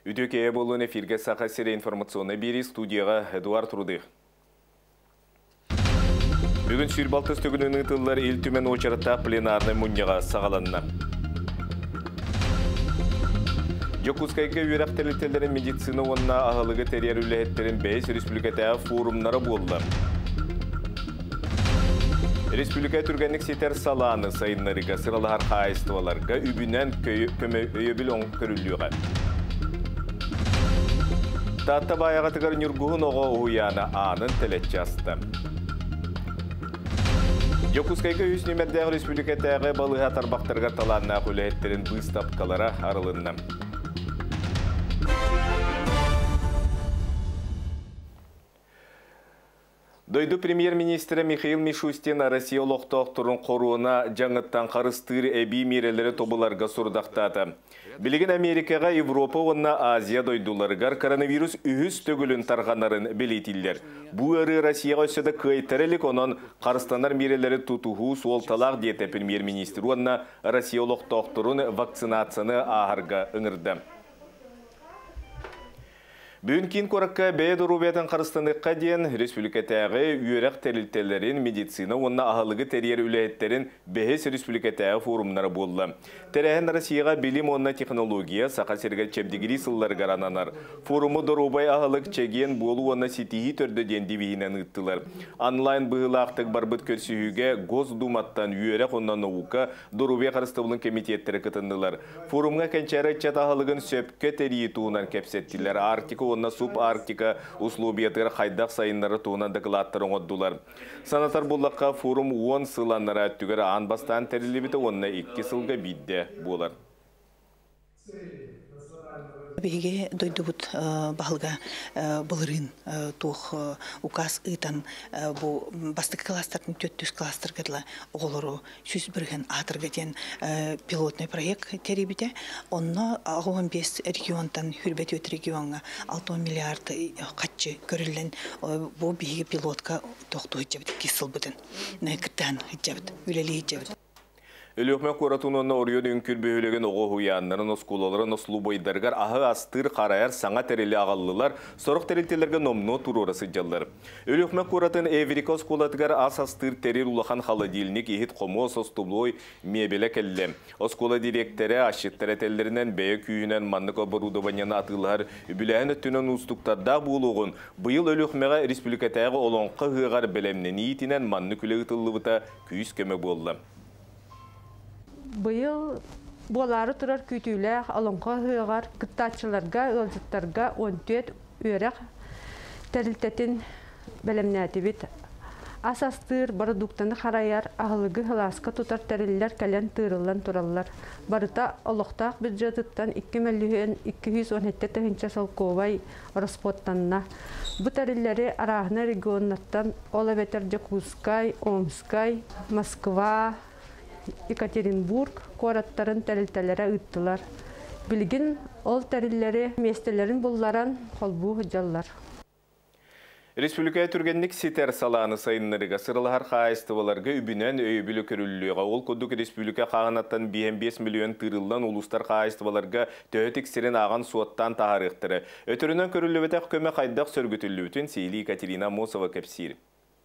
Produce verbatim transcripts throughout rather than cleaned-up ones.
Үтөкее болуын эфирге сақа сері информационны бері студияға Эдуард Рудых. Бүгін Сүрбалтыз төгінің ұтылар ел түмен очарыта пленарны мұньяға сағаланна. Жокускайға үйрақ тәлітелерін медицина онына ағылығы тәрер үләхеттерін бәйіс республикатағы форумнары болды. Республика түргенlik сетер саланы сайынларыға сыралар қайыстываларға үбінен көмі өйебіл оң көрілуға. Татта баяғатығар нүргуғын оға ұяна анын тәлет жасты. Жокускайға үснемердегі республикатағы балыға тарбақтарға таланна құләеттерін бұстапқалара арылынна. Дойду премьер-министрі Михаил Мишустин Россия олықтақтырын қоруына жаңыттан қарыстыр әбей мерелері тобыларға сұрдақтады. Білген Америкаға, Европа, онна Азия дойдуларғар коронавирус үхіс төгілін тарғанарын білетілдер. Бұ әрі Россияға өседі көйтәрелік онын қарыстанар мерелері тұтуғу суолталақ деті премьер-министр онна Россия олықтақтырын вакцинацияны ағарға үңірді. Бүгін кейін қораққа бәйді рубиятын қарыстаныққа дейін республикатағы үйерақ тәрілтелерін медицина, онына ағылығы тәрер үләйеттерін бәйіс республикатағы форумнары болды. Тәрәхін Россияға білім онына технология, сақа сергет чәбдегірі сыллар ғарананар. Форумы дұрубай ағылық чәген болу онына сетихи түрді дендивейінен ұттылар. Онлайн бұғылақтық барбыт көрсүйіге Госдуматтан үйерақ онына науқа дұрубай қарыстығылың комитеттері кытындылар. Форумға кәнчәрі чат ағылығын сөпкі тәрейі туынан кәпсеттілер. Арктика онна субарктика услубиятыр хайдақ сайынлары туынан докладтарын отдулар. Санатар болаққа форум он сыланнара түгер анбастан тәрілебіті онна екі сылға бидде болар. Беге дойдубут бағылға бұлырын тух указ ыйтан бұ бастық кластардың төттүс кластыр кәділі оғылыру сүз бірген атыргаден пилотный проект теребіде. Онна он бес регионтан хүрбет өт регионға алты миллиард қатчы көрілін бұ беге пилотқа тоқты үтжебіт кесіл бұдын. Күттен үтжебіт, үлелі үтжебіт. Өлөкмен қоратуынына орыйон үнкір бөйлеген оғы хуянларын, оскулаларын, ослу бойдарғар, ағы астыр, қарайар, саңа тәрелі ағалылар, сорық тәрелтелерге номно турорасы жаллар. Өлөкмен қоратын Эврика оскулатығар ас астыр тәрел улахан холодильник, ехет қомос, остублой, мебелі кәлі. Оскула директоры ашыттар әтелерінен бәйі күйінен маннық оборудованияны атылар, үбіләйін өттінен ұстықтарда болуғын. Бұйыл өлөкмеға республикатағы олонқы ғығар білемнен етінен манны күлі ұтылығыта күйіс көмі болды. Быйыл болары тұрар күйтілер, алынға ғығар, күттатшыларға, ылжыттарға он төрт өрек тәрілтетін бәлемнәті бет. Асастыр, барыдуқтаны қарайар, ағылығы ғыласқа тұтар тәрілер кәлен тұйрылан тұралар. Барыта олықтақ бюджетіттен екі миллион екі жүз он жеті тәхінші салковай распоттанна. Бұ тәрілері арағына регионаттан Олаветер, Жакускай, Омскай, Москва, Екатеринбург кораттарын тәрілтелері ұттылар. Білген ол тәрілері местелерін болларан қолбу жаллар. Республика түргенlik сетер саланы сайынларыға сырылар қайыстываларға үбінен өйбілі көрілуіға. Ол көдік республика қағанаттан бес миллион тырылдан ұлыстар қайыстываларға төтік сирен аған суаттан тағарықтыры. Өтірінен көрілуіті көмі қайдақ сөргітілуітін Сейли Екатерина Мосова кәпсир.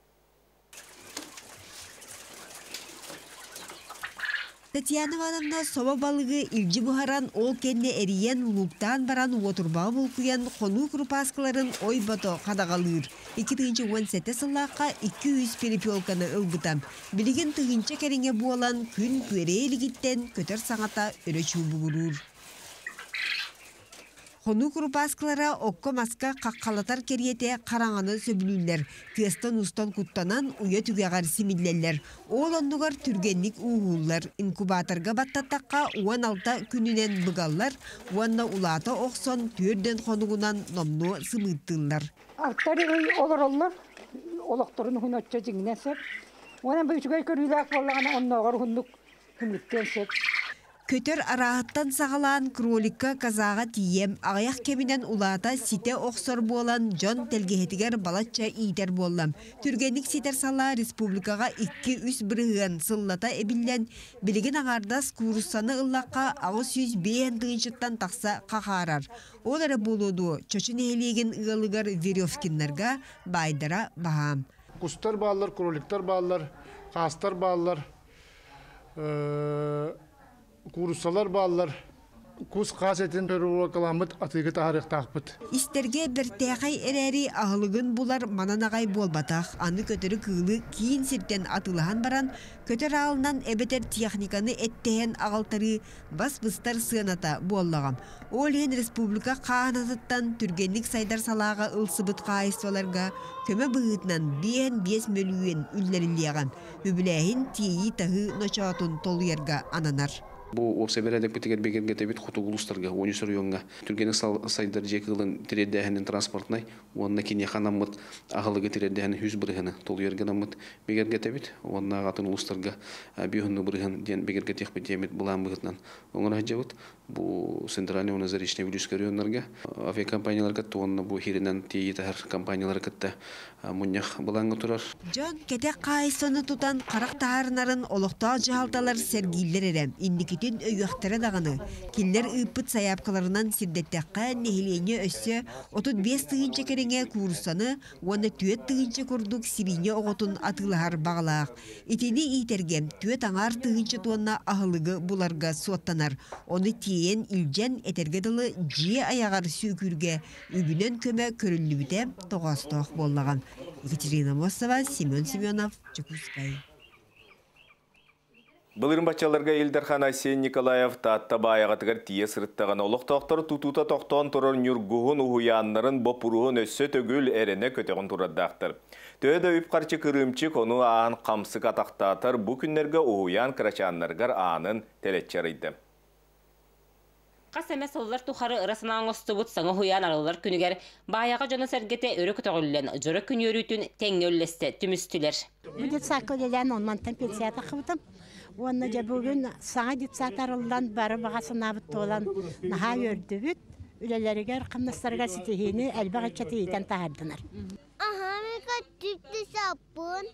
Татьяна Ивановна соба балығы илжі бұхаран ол кенне әриен луптан баран отырба болқыян қону крупаскаларын ой бато қадағалыр. екі мың он жеті сыллаққа екі жүз перепелканы ылғытам. Білген тұғынча кәріңе буалан күн көрелігіттен көтір саңата өрөчу бұғырыр. Қону крупаскалара окко маска қаққалатар кериете қараңаны сөбілілер. Кыстан устан құттанан уя түгеғар семиллелер. Ол ондығар түргенlik уғулар. Инкубаторға баттаттаққа он алты күнінен бұғалар. Уанна улата оқсон түрден қонуғынан номну сымыттылар. Ақтары олар олар. Олақтарын хүн отча жеңінен сәп. Онан бұйшығай көрілі ақ болағана оннағар хүндік хүндіктен сәп. Көтөр арахыттан сағалан кроликка казаға тием, ағаяқ кемінен улата сите оқсор болан жон телгехетігер балатча ийтер болам. Түргенік ситер сала республикаға икки-үс бірігін сыллата әбіллен білігін ағардас курсаны ыллаққа ағыз yüz бейін дыңшыттан тақса қақарар. Олары болуду чөчін әлеген ұғылығар веревкинларға байдара бағам. Кустар bağlar, кроликтар bağlar, қастар bağlar, курсалар bağlar. Кус қасетін төрі каламыт атығы тағарық тақпыт. Истерге бір тәғай әрәрі ағылығын бұлар мананағай болбатақ. Аны көтірі күйілі кейін сірттен атылыған баран, көтір алынан әбетер техниканы әттейін ағалтары бас-бұстар сыйаната боллағам. Ол ең республика қағанатыттан түргенлік сайдар салаға ұлсыбыт қайыстоларға көмі бұғытынан бейін бес мөлуен үллеріліяған. Үбіләйін тейі тағы ночаатын толуерға ананар. Бу обсебередек битигер бегерге тебит хутугулустарга онюсөр юнга түргенек сайдар жекылын тиреддехинин транспортнай онна кине ханаммыт агылыгы тиреддехин жүз биргени толуергенаммыт бегерге тебит онна гатын улустарга бүйүнү бирген ден бегерге техбит демит булам быгытнан оңона жабыт бу центральный уназаричный вилюскер юннарга авиакомпанияларга тонна бу хиринен тиетер компаниялар кытта муньях булаңга турар. Жон кете кайсоны тутан карак таарнарын олоктоо жаалталар сергилер эрем индикитин өйөктөрө даганы киллер ыппыт саяпкаларынан сирдеттекка нехилене өссө отуз беш тыгынча кереңе курсаны оны түөт тыгынча курдук сирине оготун атылар багалаак итини итергем түөт аңар тыгынча туанна ахылыгы буларга суоттанар оны тиен илжен этергедылы жие аягар сүйкүрге үгүнөн көмө көрүлүбүтэ тогостох боллаган. Екатерина Мосова, Семен Семенов, Чекускай. Былырын бачаларга Илдархан Асен Николаев татта баяғатығар тие сырыттаған олық тоқтар тутута тоқтон тұрыр нүргуғын ұғыянларын бопуруғын өссө төгіл әріне көтеғін тұраддақтыр. Төйді үп қарчы кырымчы кону аан қамсық атақтатыр бұ күннерге ұғыян қырачанларғар аанын телетчарыйды. Қас әмәс олар тұқары ұрасынан ғостыбыт саңы хуян арылар күнігер баяға жаны сәргеті өрі күтіғілін жұры күн өрітін тәңі өлесті түмістілер. Бүдет сақылелен онмантан пенсията қыбытым. Оны жа бүгін саңа детсат арылдан бары бағасын абытты olan наға өрді бүт. Үлелерігер қымнастарға сетехені әлбақ etчеті етен тағардынар. Аха, мека түпті сапын.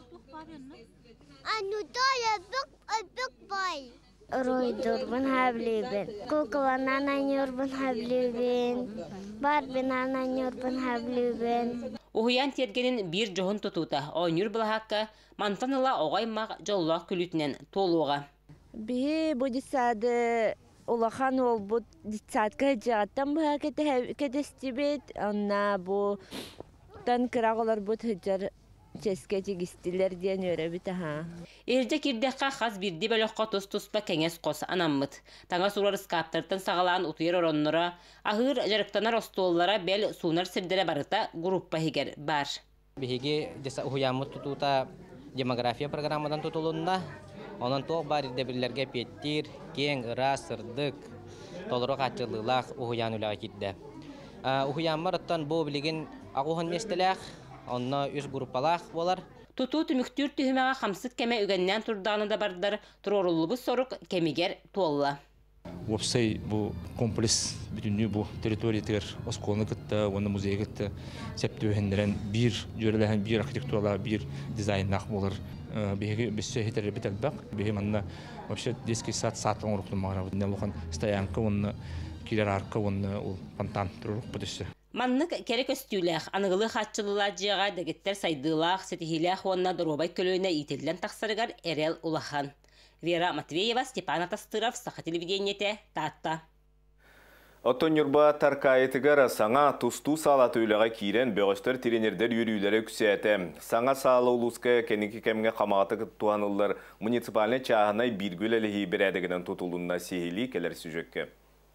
Анута ебік өбік бай. Ройдурбун хаблибин, кукуланан анюрбун хаблибин, барбинан анюрбун хаблибин. Уһуян тергенин бир жоғын тұтута, ойнюр бұлаққа мантаныла оғаймақ жолуақ күлітінен толуға. Бихи бұ дисады олахан ол бұ дисадқа жағаттан бұға кәдестібет, онна бұ тан қырағылар бұ тұжар Ческе тегістілер ден өрі біті ха. Ерде кирдеққа қаз бірді бөліққа тұс-тұспа кәңес қос анаммыт. Таңа сұрар скаптыртын сағалан ұтыйыр оронныра, ағыр жарықтанар остуоллара бәл суынар сірдері барыта группа хегер бар. Бігеге жаса ұхуямыт тұтута демография программадан тұтылуында, онын тоқ бар ердебірлерге петтір, кең, ыра, сырдық, толыры қатчылылақ ұхуян үліға кетті. Ұхуямыр ұттан бұл білеген ағуғын местіләқ, онна үз группалах болар. Туту түмүктүр түһүмәгә хамсык кеме үгәннән турданы да бардар, туроруллубу сорук кемигер туолла. Вопсай бу комплекс бүтүнү бу территориятер осколны кытта, оны музей кытта, септөһендерен бир жөреләһән бир архитектуралар, бир дизайннак болар. Беге биссе хитер бителбак, беге манна вообще детский сад сатлын урухтумагара, нелухан стоянка, оны килер арка, оны ул фонтан турук бүтүсө. Маннык керек өстүләх, анығылы хатчылыла жиға дәгеттер сайдылақ, сетихиләх онна дұрубай көлөйіне ителден тақсырығар әрел улахан. Вера Матвеева, Степан Атастыров, Саха телевидениете, Татта. Оттонюрба таркайытыгар саңа тусту салаты үліға кейрен бөғістер тренердер юрюйлері күсеті. Саңа салы ұлысқа кәнекі кәмге қаматы туанылар муниципаліне чағынай біргүл әлігі бірәдігінен тұтылуына сейілі келер сюжетке.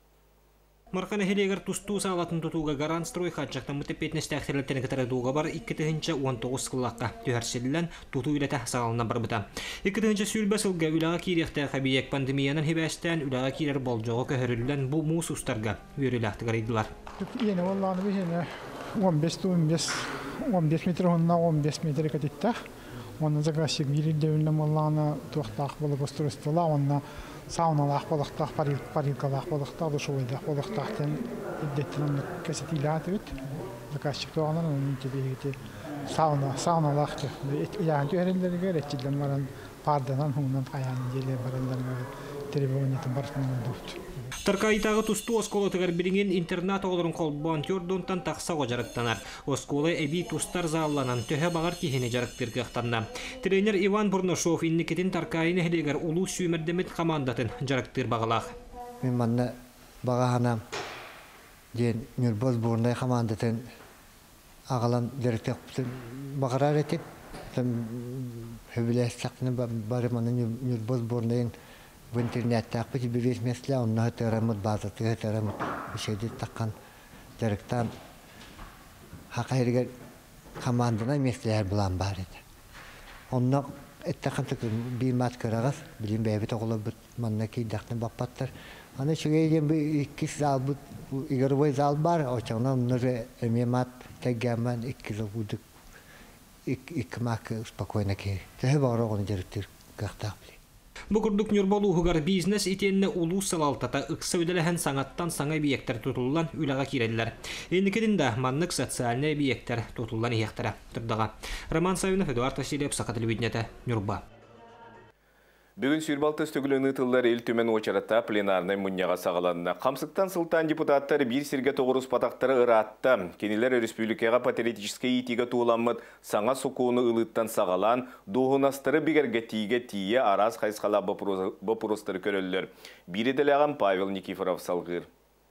Марқаны хелегер тусту салатын тутуга гаран строй хаджақтан мұты петнесті әқтерлеттен кітарадуға бар екі тығынша он тоғыз қылаққа түйәрселілен туту үлеті салына бар бұта. екі тығынша сүйілбі сылға үліға кейректі қабиек пандемияның хебәстен үліға кейрер болжоғы көхірілілен бұл мұс ұстарға өрілі ақтығар еділар. Ені олланы бейіне он беш метр онна он беш метр кәтетті. Оны закрасик вирилде үлім олланы туақтақ болып ұстырыстыла. Оны сауналах болықтақ, парилкалах болықтақ, душевойдақ болықтақтен үддеттен кәсетилат өт. Заказчик тоғанан оның кебегеті сауналах те. Яғын түйерелерге ретчилден баран парданан хуңнан қаяның желе баранларға требованиятын барсынан өдді. Таркайтағы тусту осколотығар бірінген интернат оғылырын қолбуан түрдунтан тақса жарықтанар. Осколы әбей тустар заалланан төһе бағар кейхіне жарықтыр қықтанна. Тренер Иван Бурношов инникетін Таркайын әхлегер ұлу сүймердемет командатын жарықтыр бағалақ. Мен манна бағағанам ден Нюрбоз Бурнай командатын ағалан дәріктек бағарар етіп. Хөбілес сақтыны бары маны Нюрбоз Бурнайын в интернеттах пути бирис месла он на терамут база терамут бишеди таккан директан хакайрга командана меслер булан бар иде. Онна эттакан тек бимат карагас билим бебе тоголо бут манна ки дактын баппаттар. Аны шугейден би икки зал бут игровой зал бар, очана нуре эмемат тегаман икки зал будук икмак спокойно ки. Те бара он директор кахтап. Бұқырдық нұрболуғығар бизнес итенне улу салалтата ұқсы өделіген саңаттан саңа бейектер тұтылылан үліға керелілер. Ендікедінде маннық социальный бейектер тұтылылан ияқтары тұрдаға. Роман Савинов, Эдуард Васильев, Сақат телевидениеті, Нюрба. Бүгін Сүйірбалты стөгіліні тылдар ел төмен очарата пленарный мұнняға сағаланына. Қамсықтан сылтан депутаттар бір сірге тоғырыз патақтары ұратты. Кенелер республикаға патриотический итиге туыламыд саңа сукуыны ұлыттан сағалан, доғынастыры бігерге тиге тие араз қайсқала бапырыстыры көрілдер. Бірі діліған Павел Никифоров салғыр.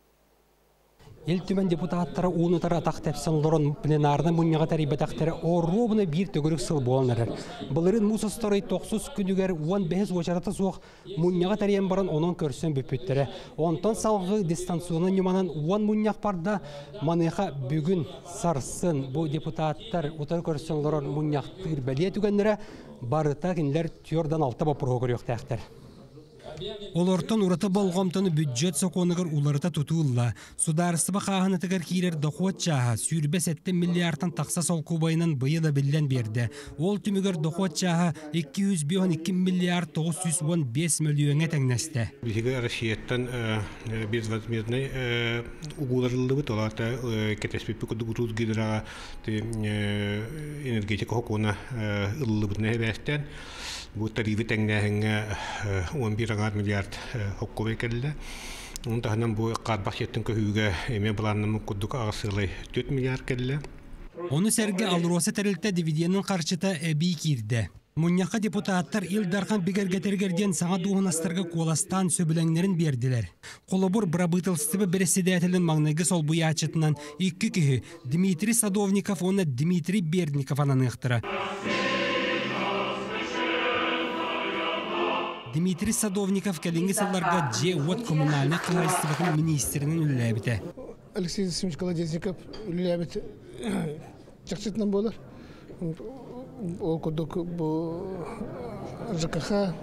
Ел төмен депутаттары уынытары атақ тәпсіңлерін пленарны мұнняға тәрибетақтары оробыны бір төгірік сыл боланырыр. Бұлырын мұсыстары тоқсыз күнігер он бес очараты соқ мұнняға тәрейен барын оның көрсен бүппеттері. Онтан салғы дистанционы неманын он мұнняқ барда маныға бүгін сарсын бұл депутаттар ұтар көрсенлерін мұнняқтыр бәлие түгенлері барыта кенлер түйордан алты бапырғы көрек тәқтір. Олортон урата болғамтаны бюджет соқоныгар уларыта тутулла. Сударыстыба қағынытыгар кейлер дохуат чаға сүйірбе сетті миллиардтан тақса сол кубайынан бұйыла білден берді. Ол түмігер дохуат чаға эки жүз он эки миллиард тоғыз жүз он бес миллионға тәңнесті. Бізге Россияттан безвозмездный угуларылды бұт, оларда кетеспепі күдігұрuz гидраға энергетика хокуына ылылы бұтына әбәстен. Бұл тарифы тәңнәһіңі он бір миллиард хоккуы келді. Онтағынан бұл қарбақ жеттің көйіге еме бұланымы күдік ағысылы төрт миллиард келді. Оны сәрге алыросы тәрілті дивиденнің қаршыта әбей кирді. Мұнияқа депутаттар илдархан бігергетергерден саңа дуғынастарға қоластан сөбіләңлерін берділер. Қолыбыр бірабытылстыбы біресідәтілін маңнайғы сол бұй ачытынан екі күйі Дмитрий Садовников, оны Дмитрий Бердников ананықтыра. Дмитрий Садовников кәлінгі салларға же от коммунальный қылайыстығын министрінің үліләбіті. Алексей Засимович Колодезников үліләбіті жақшытынан болар. Ол күдік бұл ЖКХ,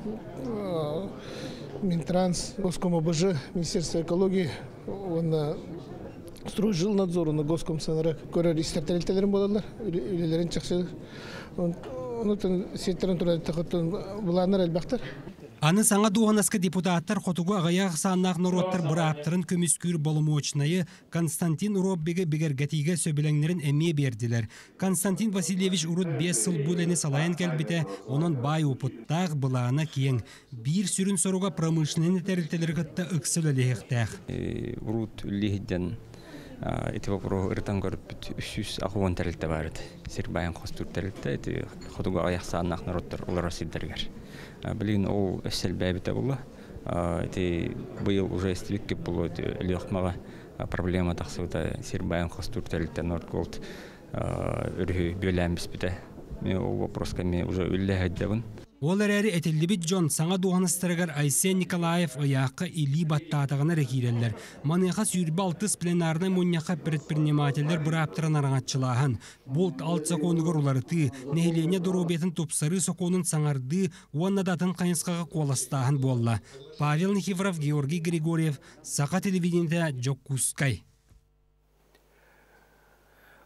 Минтранс, Госкомобж, Министерство экологии, оны стройжилнадзор, оны Госкомсанарак көрер истертелетелерін болалар, үлілерін жақшылар. Онытын сеттерін тұрады тақыттың бұланыр әлбақтар. Аны саңа дуғанасқы депутаттар қотуғы ағаяқ саңнақ нұроттар бұраптырын көміскүр болымуочынайы Константин Уроббеге бігергетиге сөбіләңлерін әме берділер. Константин Васильевич Урут бес сыл бұләні салайын кәлбіті, оның бай опыттақ бұлағына кейін. Bir сүрін соруға промышленені тәрілтелер қытта үксіл әлеғіқтәқ. Урут үллейден эти вопросы ртан көріп үш жүз ақуын тәрілті барыды. Сербайын қостур тәрілті, эти қотуғы ағаяқ саңнақ нұроттар олар осиддергер. Блин, ол эсел бәбіті бұлы. Эти был уже истивик было легкмага проблема тахсыта Сербайын қостур тәрілті Нордголд үрі бөләм біспіті. Мен ол вопроска мен уже үлі әддебін. Ол әрі әтелдебіт Джон саңа дуғаныстырығар Айсен Николаев ояққа или баттатығына рекирелер. Маныға сүйірбі алтыс пленарны мұнияқа предпринимателер бұраптырын араңатчылағын. Болт алт соқонығыр уларыты, нәйлене дұрубетін топсары соқонын саңарды, уаннадатын қайынсқаға қоластағын болла. Павел Никифоров, Георгий Григорьев, Сақа телевидениеті Джокускай.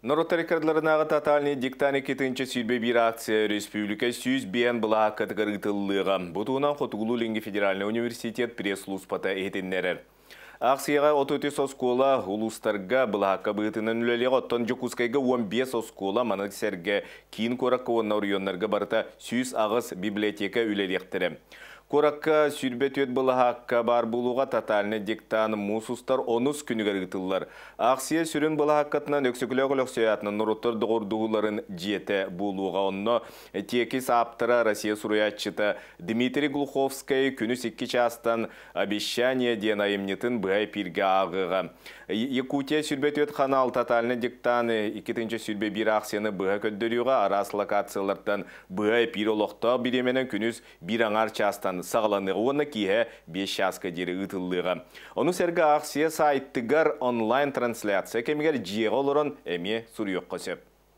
Нороттарикардыларынаға таталыны диктаны кетінші сүлбе бір акция республика сүйіз бейін бұла категоритылыға. Бұтуынан Қотуғылу Ленге Федеральный университет пресс-луспата етіннерер. Акцияға отыз үш оскола улустарға бұлаққа бұғытының үлелеға оттан жүкускайға он бес оскола манық сәрге кейін қораққа онна ұрионларға барыта сүйіз ағыз библиотека үлелектірі. Қораққа сүрбет өт бұлаққа бар бұлуға таталыны диктаны мұсустар оныз күнігер ұтылылар. Акция сүрін бұлаққатынан өксікілі сөятының нұруттар дұғырдығыларын жеті бұлуға онны текес аптыра Россия сұруятчыты Дмитрий Глуховскай күні сіккі частан обещание ден айымнетін бұғай пирге ағыға. Якутия сүрбет өт қанал таталыны диктаны икетінші сүрбе бір акцияны бұға көддіріуға арас локациялардан бұғай пир олықта біременен күніз бір аңар частан сағаланығы оны кейе бес шасқа дері ұтылыға. Оны сәргі акция сайттығар онлайн трансляция кемегер жиеға олырын әме сұр қосып.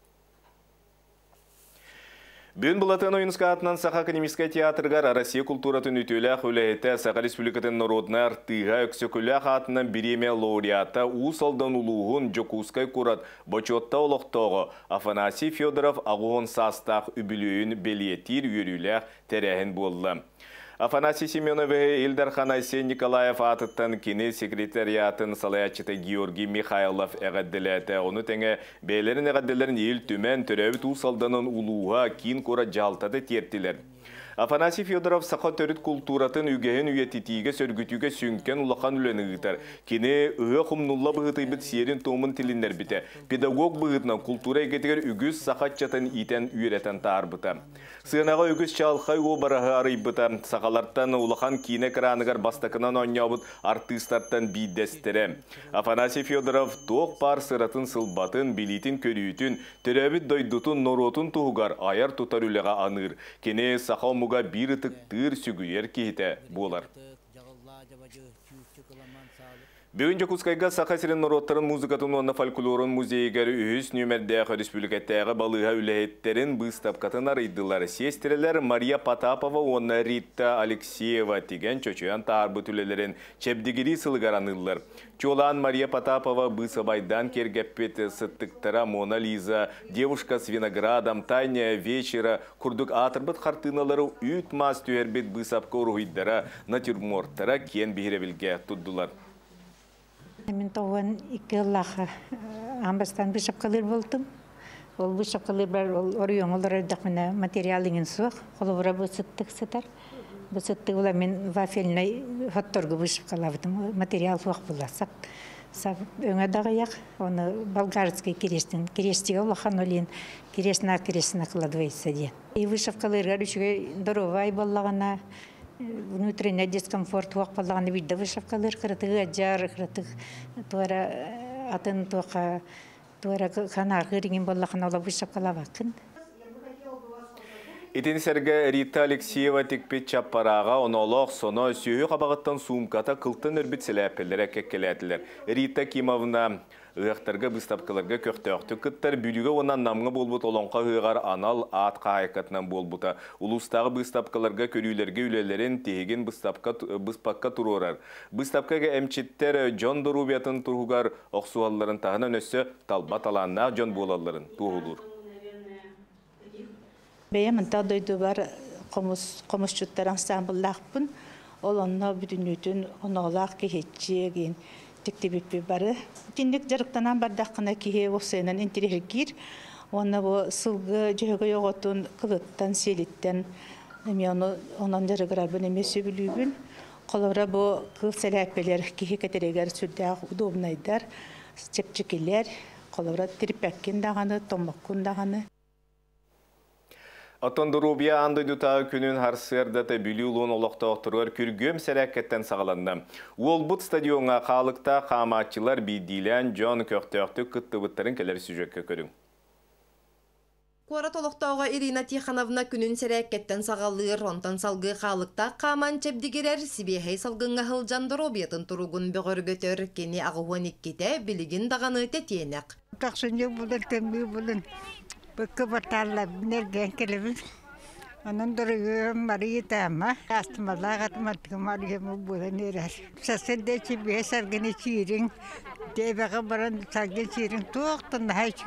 Бүгін бұлатын ойынысқа атынан Саха академический театрғар Россия культуратын үтілі үләйті Саха республикатын народнар тыға өксөкілі атынан биреме лауреата ұсалдан ұлуғын Жокускай Курат бочотта олықтығы Афанасий Федоров ағуын састақ үбілуін белиетир үйірілі тәрәхін болды. Афанасий Семенов Илдархан Айсен Николаев атыттан кені секретариатын салаятчыты Георгий Михайлов әғадділәті. Оны тәңе бәйлерін әғадділерін ел түмен түрәуіт ұсалданын ұлуға кейін қора жалтады тертілер. Афанасий Федоров сақа төріт культуратын үгейін үйететіге сөргітіге сүнкен ұлақан үлені ғытар. Кені ұғы құмнулла бұғыты біт серін томын тіліндер біті. Педагог бұғытынан культура егетігер үгіз сақат жатын итен үйретен тар бұта. Сығынаға үгіз чалқай о барағы арый бұта. Сақаларттан ұлақан кейіне кіранығар бастақынан ойнабыт артыстарттан бейдестірі. Афанасий Федоров тоқ пар сыратын сылбатын, билитін көрійтін, түрәбіт дойдутын норотын тұғығар аяр тұтар үліға аныр. Кені сақал мұға бір тұқтыр сүгүйер кейті болар. Бүгін Жокускайға Саха сирен нороттарын музыкатын онна фольклорын музейгері үйіс нөмердегі республикаттағы балыға үләйеттерін бұстапқатын арайдылар. Сестерелер Мария Потапова, онна Рита Алексеева теген чөчөян таарбы түлелерін чепдегері сылғаранылар. Чолан Мария Потапова бұсабайдан кергеппет сыттықтара Мона Лиза, девушка с виноградом, Таня вечера, курдук атырбыт қартыналары үйт мас түйербет бұсапқа ұрғыйдара, натюрморттара кен бейребілге тұддылар. Мен тоғын екі лақы амбастан бішапқалыр болдым. Ол бішапқалыр бар орыйон олар өдіқ мені материалыңын сұқ. Қолы бұра бұл сұттық сұтар. Бұл сұттық ола мен вафельной хотторғы бішапқалавдым. Материал сұқ боласақ. Өңі дағаяқ, оны болгарский керестін. Керестіге олақан олен кересіна кересіна қыладывайса ден. И бішапқалырға үшіге дұровай болағына внутренний дискомфорт уақ болағаны бейді вышавқалыр қырытығы жар, қырытық туара атын туақа туара қанар ғырingen болағын ола вышавқала вақын. Итин сәргі Рита Алексеева текпет чаппараға онолық соны сүйі қабағыттан сумката қылтын өрбіт сіләпелері кәккеләділер. Рита Кимовна ұяқтарға бұстапқаларға көқтіяқты күттір бүлігі онан намғы болбыт олонға ұйғар анал атқа айқатынан болбыта. Улустағы бұстапқаларға көрілерге үлелерін тегін бұспаққа тұрорар. Бұстапқаға әмчеттер Джон Дорубиятын тұрғығар оқсуаларын тағынан өсі талбат аланна Джон болаларын туғылыр. Бәйемін тағдойды бар қомысчуттар ансамбыллақпын. Ол онына бүтінетін оңағылақ кехетчеген тектебеппе бары. Тендік жарықтанан бардаққына кеге оқсайынан интерегер. Оны бұл сылғы жөгі оғытын қылыттан, селіттен онан жарығырабын емесі білубін. Қолыра бұл қыл сәләпелер кеге кәтерегер сүрдәғ удобнайдар, чепчекелер, қолыра терпәккен дағаны, томаққын дағаны. Отондырубия андойдутағы күнін харсырдаты білі ұлуын олықта оқтырғыр күргөм сәрәкеттен сағаланды. Ол бұд стадионға қалықта қаматчылар бейдейлен Джон көқтіяқты күтті бұттарын келер сюжетке көрің. Қуарат олықтауға Ирина Тихановна күнін сәрәкеттен сағалыр, онтан салғы қалықта қаман чепдегерер Сибехей салғынға Жандырубиятын тұруғын бөгіргөтер кені ағуын еккете білігін дағаны тетенек. Тақшынжы бұлын, тәмбі бұлын. Бөккі бартарла бінерген келеміз. Onun duruyor Marita ama astmalar atmadık Maria'mı bulanır. Sasın da çiğ bir sargını çiğrin. Devre kabaran sargını çiğrin. Tuğtan daha çiğ.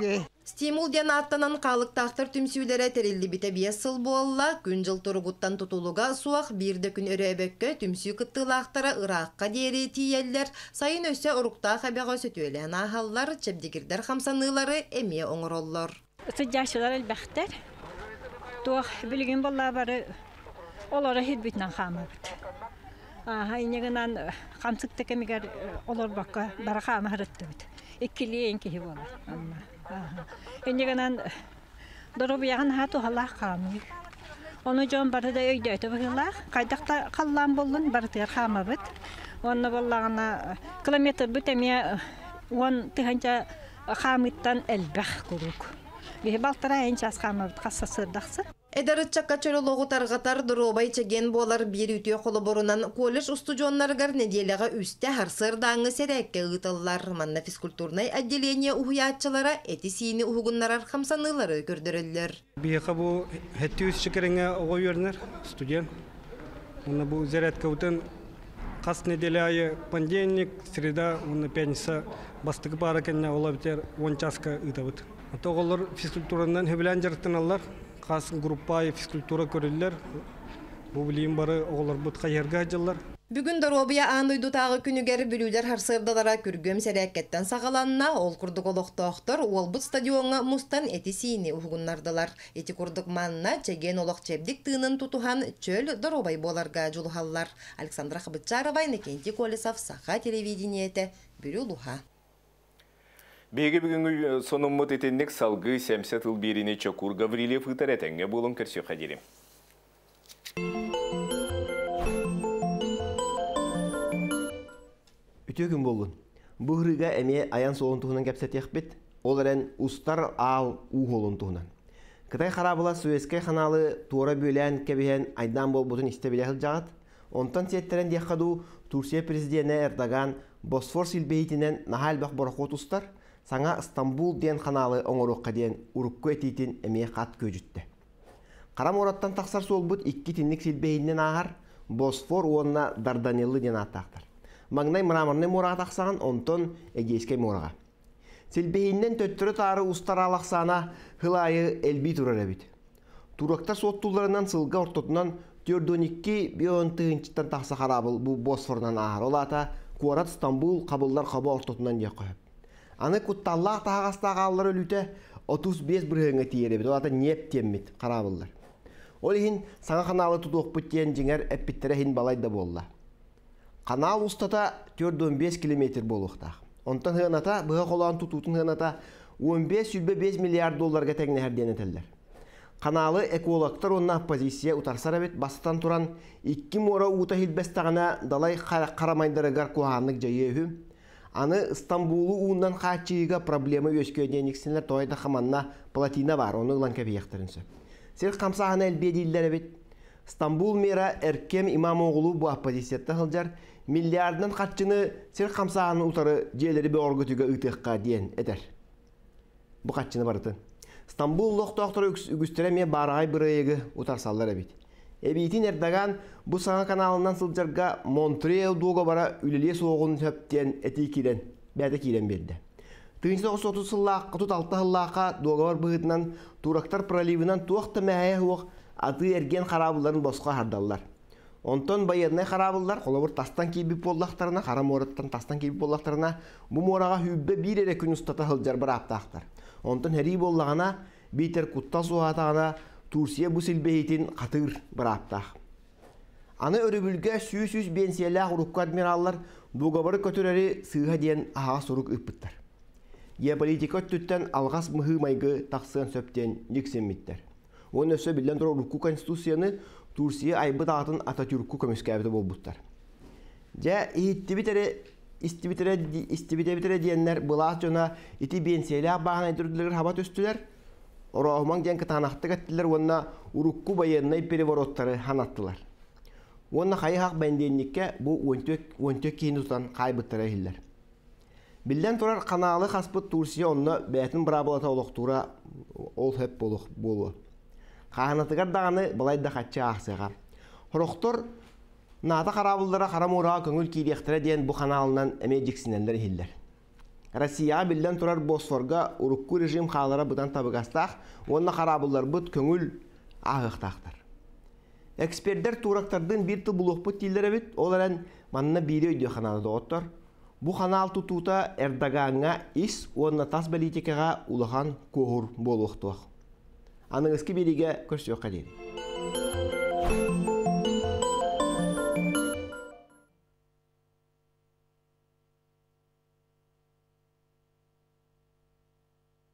Стимул ден аттанан қалықтақтыр түмсүйлері терилли бите бес сыл болла, күн жыл тұрғыттан тұтулуға суақ бірді күн өрөбөккө түмсүй кыттылақтары ыраққа дери тиеллер, сайын өсі ұрықта қабеға сөтөлен ағаллар, чепдегірдер қамсанылары әме оңыроллар. Sıcakçılar elbette. Tuğ bilgin bolla bari olara hirbitden xamabıt. Aha ineğinden xamsık tekemiger olar bakka bara xama hırıttıbıt. İkkili enki bola. Aha. İneğinden dorobu yağın hatu Allah xamı. Onu jon barı da öydü ötübüler. Kaydakta kallan bollun barı tır xamabıt. Onu bollağına kilometr bütemiye on tıhanca xamıttan elbək kuruk. Bir baltara enç asxamabıt qassa sırdaqsı. Edarıtçakka çöroloğu tarğatar durobay çegen bolar bir ütüye kolu borunan kolej ustujonlargar nediyelağa üste harsır dağını serekke ıtıllar. Manna fiskulturnay addeleniye uhuyatçılara etisini uhugunlar arxamsanıları gördürürler. Biyaqa bu hetti üst çıkarına oğu yörünler studiyan. Ona bu zerat kavutun qas nedelayı понедельник, среда, ona пятница bastığı parakenna olabilir on çaska ıtabıt. Toğullar fiskulturandan hübilen jartınallar. Qasın gruppayı fiskultura körüller. Bu bileyim barı oğullar bıt qayarga hacallar. Bugün Darobiya anıydı tağı günüger bülüler harsırdalara kürgüm serekketten sağalanına ol kurduk oloqtoqtor olbut stadionga mustan etisini uhugunlardılar. Eti kurduk manna çegen oloq çebdik tığının tutuhan çöl Darobay bolarga juluhallar. Aleksandra Xabıtçarova, Nekenti Kolesov, Saha televidiniyete, Bülü Luha. Begi bugünkü sonumut etenlik salgı semset ıl birini çokur Gavrilev ıtar etenge bolun kersiyo xadirim. Ütügün bolun. Bu hırıga eme ayan soğun tuğunan kapsat yakbet, olaren ustar al uğ olun tuğunan. Kıtay xarabıla Suezkay kanalı tuğra bölen kebehen aydan bol botun istebilahıl jağıt, ondan setteren diyakkadu Tursiya prezidenti Erdogan Bosfor silbeyitinen nahal bak borakot ustar, sana İstanbul diyen kanalı oңoruqqa diyen urukku etitin eme qat köjütte. Qaram orattan taqsar solbut ikki tinlik silbeyinden ağar Bosfor oğuna Dardanelli diyen attaqtar. Magnay mıramarnay morağa taqsağın onton egeskay morağa. Silbeyinden töttürü tarı ustar alaqsana hılayı elbi turar ebit. Turakta sottullarından sılga ortotunan dördün iki bir on tığınçıttan taqsa qarabıl bu Bosfor'dan ağar. Olata Kuarat İstanbul qabıllar qaba ortotunan diye qoyab. Anı kuttallaq tağasta qallar ölüte otuz beş bırhığına tiyere bit. Olata niyep temmit qarabıllar. Olihin sana kanalı tutuq bütyen jinger epittere hin balayda bolla. Kanal ustata dördün beş kilometr boluqtaq. Ondan hığınata, bığa qolan tututun hığınata on beş beş milyar dollarga tegne herden eteller. Kanalı ekologlar onna pozisiya utarsara bit basıtan turan iki mora uta hilbestağına dalay qaramaydarıgar kuhanlık jayı hüm. Anı İstanbul'u uğundan qaçıyıga problemi ösköyden iksinler toyda xamanna platina var, onu ılan kebiyektirinse. Sir qamsağına elbeye değiller bit. İstanbul mera Erkem İmamoğlu bu opozisiyette hılcar milyardından qaçını sir qamsağının utarı jeleri bir orgütüge ıtıqqa diyen eder. Bu qaçını barıtın. İstanbul loqtoqtara ügüstüremeye barağay bırayıgı utarsallar ebit. Ebitin Erdogan bu sana kanalından sılcarga Montreal duoga bara üleliye soğun höptiyen etikiren, bәdekiren berdi. Tığınçda otuz yıllaqqa tut altı yıllaqqa duoga var bığıdından Turaktar pralivinan tuaqta məhəyə huaq adı ergen xarabılların bosqa hardallar. Ondan bayırnay xarabıllar qolabır tastan kibip bollaqtarına, xaram orattan tastan kibip bollaqtarına bu morağa hübbe bir ere gün ustata hılcar bir aptaqtar. Ondan heri bollağına biter kutta suatağına Tursiya bu silbehitin qatır bir aptaq. Anı örübülge süs-süs bensiyelaq urukku admirallar dugabarı kötüreri sığha diyen ağa soruk ıppıttar. Geopolitikot tütten alğas mıhı maygı taqsıgan söpten yüksemmitler. Onun ösü bilden dura urukku konstitusiyanı Tursiya aybıt ağıtın Atatürk'ü kömüskabide bolbuttar. Ja ihittibitere istibitere istibitere diyenler bılaat jona iti bensiyelaq bağına edürdüler habat östüler. Orağıman diyen kıtanaqtı gattiler onna urukku bayanay perivorotları hanattılar. Onna xayı haq bendenlikke bu öntök keyin tutan qaybıttara hiller. Bilden turar kanalı xaspıt Tursiya onna bätin brabılata oloqtura ol hep boluq bolu. Qahanatыгар dağını balayda qaçça ağsıgar. Horoqtor nata qarabıllara qaram urağa köngül kiydiqtire diyen bu kanalından emejiksinenler hiller. Россия билден турар Босфорга урукку режим халара бутан табыгастах, онна харабылар бут көңүл агыктактар. Эксперттер турактардын бир тыл булукпут тилдери бит, оларан манна бири өйдө каналы доттор. Бу канал тутута Эрдоганга ис онна тас политикага улахан кохур болуктук. Аныгыски бириге көрсөк кадери.